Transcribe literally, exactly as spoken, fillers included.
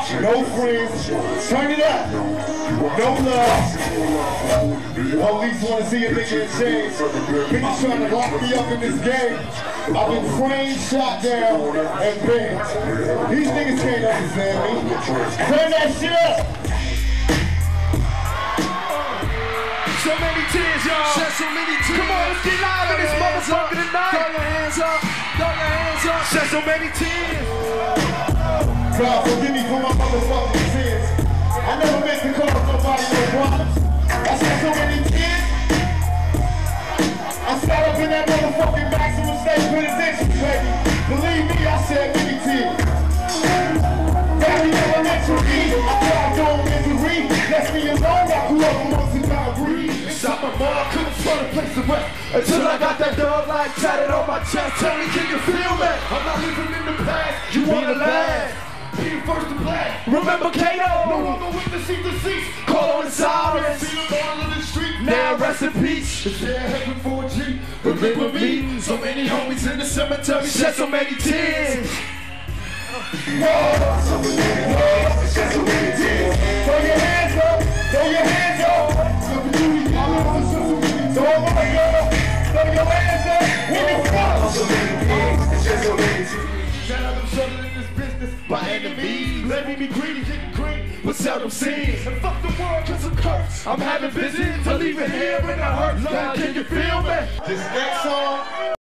no friends, turn it up, no love. Police wanna see a nigga in chains. Niggas trying to lock me up in this game. I've been framed, shot down, and banned. These niggas can't understand me. Turn that shit up. So many tears, y'all. Shed so many tears. Come on, let's get loud in this motherfucker tonight. Throw your hands up. Throw your hands up. Shed so many tears. God forgive me for my motherfucking sins. I never meant to cause nobody no problems. I shed so many tears. I sat up in that motherfucking maximum state penitentiary, baby. Believe me, I shed many tears. Back in elementary, I tried going misery. Left me alone, I grew up amongst the concrete. Inside my mom, I couldn't find a place to rest until I got that dog like tatted on my chest. Tell me, can you feel that? I'm not living in the past. You wanna laugh? Be first to black. Remember Kato? No longer with the seat deceased. Call on the sirens. See the ball in the street. Now rest in peace. It's there heaven for a G. Remember me? So many homies in the cemetery shed so many tears. Whoa, so many tears. Shed so many tears. Throw your hands up. Throw your hands up. So I'm gonna go. Throw your hands up. When you fall. So many tears. Shed so many tears. Shout out them struggling in this business by enemies. Let me be greedy, getting green, but seldom seen. And fuck the world cause I'm cursed. I'm having visions to leave it here in the hurt. Lord, can you feel me? This next song